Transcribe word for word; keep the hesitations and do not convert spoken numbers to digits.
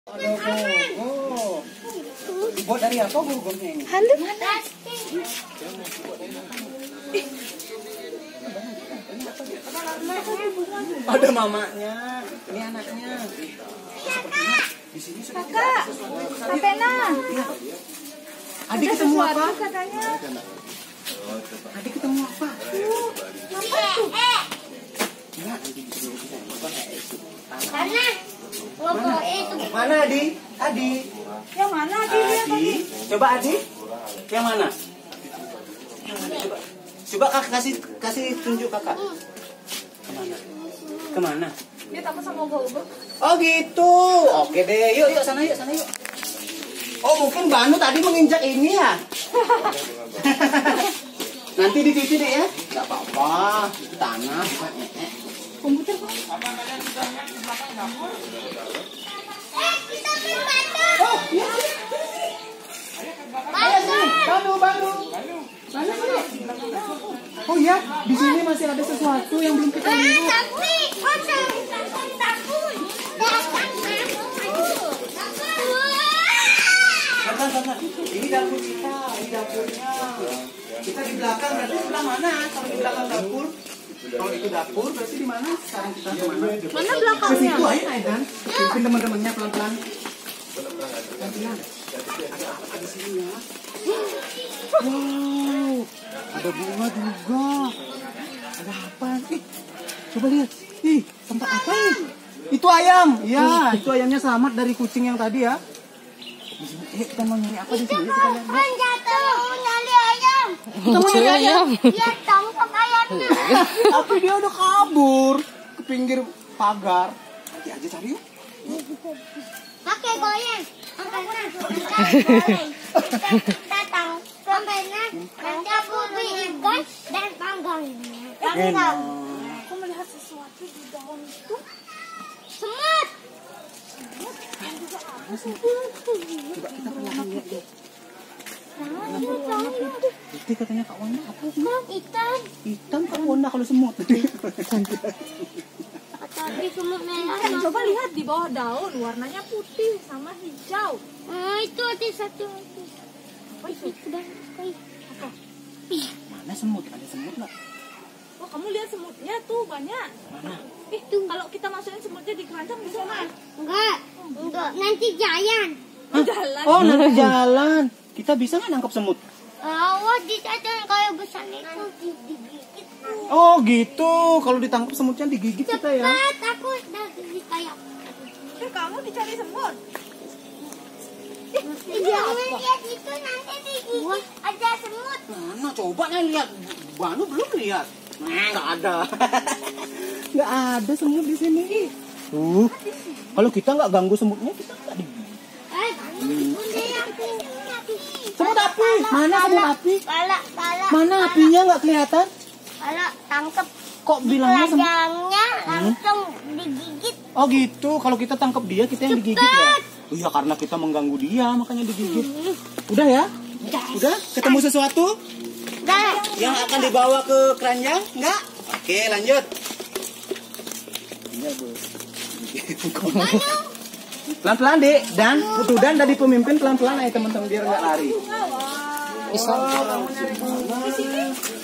Oh, dibuat dari apa burungnya ini? Handuk. Ada mamanya, ini anaknya. Di sini sudah Kakak, Kapena. Adik ketemu apa? Katanya. Adik ketemu apa? Apa tuh? Karena Mana? itu Mana Adi? Adi? Yang mana dia lihat tadi? Adi? Coba Adi? Yang mana? Coba, coba kakak kasih kasih tunjuk kakak. Kemana? Kemana? Dia takut sama ubah-ubah. Oh gitu. Oke deh. Yuk yuk sana yuk sana yuk. Oh mungkin Banu tadi menginjak ini ya. Nanti dicuci deh ya. Gak apa-apa. Itu tanah. Komputer kok. eh kita main batu. Oh iya. Ayo sini. Banu Banu. Banu Banu. Oh iya. Di sini masih ada sesuatu yang belum kita Ah, lihat. tapi oh takut takut takut. Bentar, bentar. Ini dapur kita, ini dapurnya. Kita di belakang, berarti sebelah mana? Kalau di belakang dapur, kalau itu dapur, berarti di mana? Sekarang kita ke mana? Mana Ke belakangnya? situ aja, Aidan. Pimpin teman-temannya pelan-pelan. Pelan-pelan. Ada apa di sini ya? Wow, ada bunga juga. Ada apa? Ih, coba lihat. Ih, tempat apa ini? Itu ayam. Ya, itu ayamnya selamat dari kucing yang tadi ya. Eh, kita mau nyari apa di sini? Kita lihat. Kan jatuh mau nyari ayam. Kita mau nyari ayam. Ya tangkap ayamnya. Tapi dia udah kabur ke pinggir pagar. Nanti aja cari yuk. Pakai goyang. Angkatnya. Goyang. Kita tangkap sampai nanti aku beli ikan dan panggangnya. Enak. Aku melihat sesuatu di daun itu. Semut. Coba kita perlahan lihat deh. Itu katanya Kak Wanda apa? Ikan. Hitam Kak Wanda kalau semut. Tapi semut merah. Kan coba lihat di bawah daun, warnanya putih sama hijau. Oh, itu ada satu. Apa itu? Sudah kayak Apa? Mana semut? Ada semut nggak? Oh, kamu lihat semutnya tuh banyak. Mana? Eh, kalau kita masukin semutnya di keranjang bisa nggak? enggak. Enggak. Nanti jayan. Jalan. Oh, nanti jalan. Kita bisa nggak nangkap semut? Oh, dicatain kayak besar itu digigit. Oh, gitu. Kalau ditangkap semutnya digigit kita ya. Cepat, aku udah gigit kayak. Eh, kamu dicari semut. Jangan lihat itu nanti digigit. Ada semut. Mana? Coba nih lihat. Banu belum lihat. Nah, nggak ada. Nggak ada semut di sini. Tuh. Kalau kita nggak ganggu semutnya, kita nggak digigit. Eh, bunda yang ini. Semut api. Mana semut api? Pala, pala. Mana apinya nggak kelihatan? Pala tangkep. Kok bilangnya semut? Keranjangnya langsung digigit. Oh gitu. Kalau kita tangkap dia, kita yang digigit ya? Oh iya, karena kita mengganggu dia, makanya digigit. Udah ya? Udah? Ketemu sesuatu Dah. yang akan dibawa ke keranjang? Enggak? Oke, lanjut. Pelan-pelan, Dek. Dan, Putu Dan dari pemimpin pelan-pelan aja teman-teman biar nggak lari. Wow. Oh, kamu nyari mana?